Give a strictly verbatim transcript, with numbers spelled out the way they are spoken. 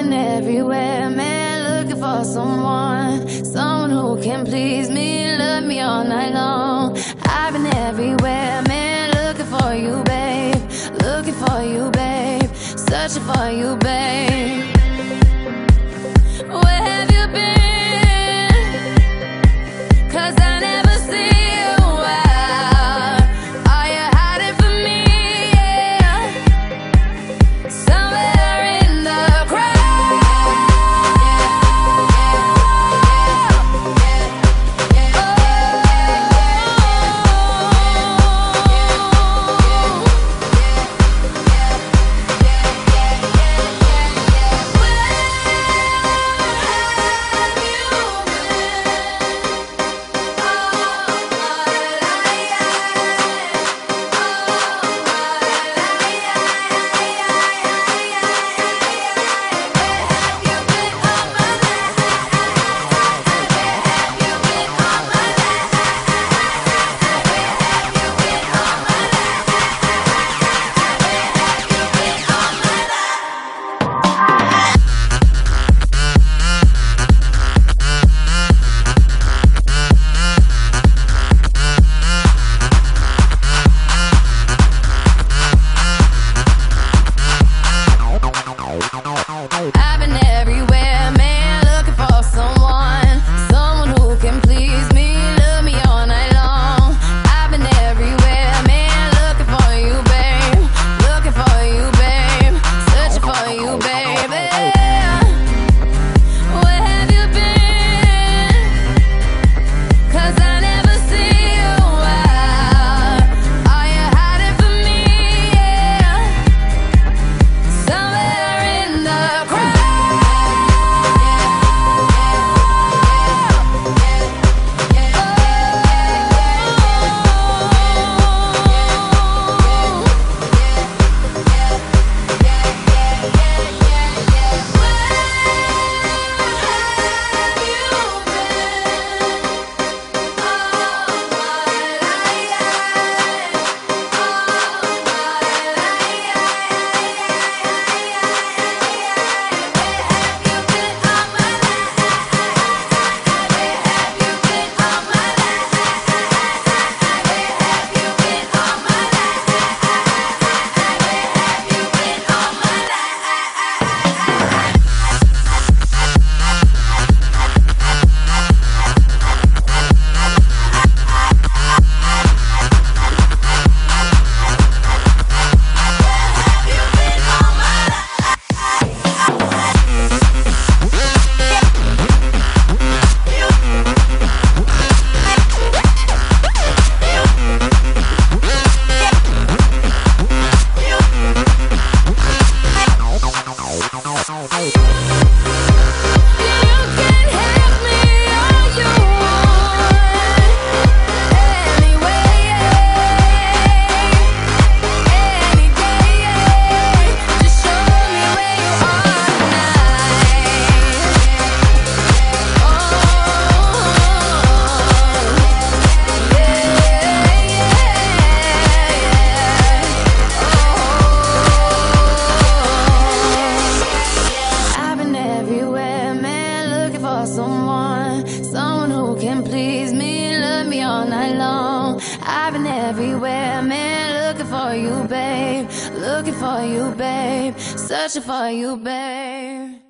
been everywhere, man, looking for someone, someone who can please me, love me all night long. I've been everywhere, man, looking for you, babe, looking for you, babe, searching for you, babe. Where have you been? 'Cause I never see you out. Are you hiding from me? Yeah. Somewhere in the crowd. I've been everywhere, man, looking for someone, someone who can please me, love me all night long. I've been everywhere, man, looking for you, babe, looking for you, babe, searching for you, baby. Where have you been? 'Cause I never see you out. Are you hiding from me? Yeah. Somewhere in the someone, someone who can please me, love me all night long. I've been everywhere, man, looking for you, babe, looking for you, babe, searching for you, babe.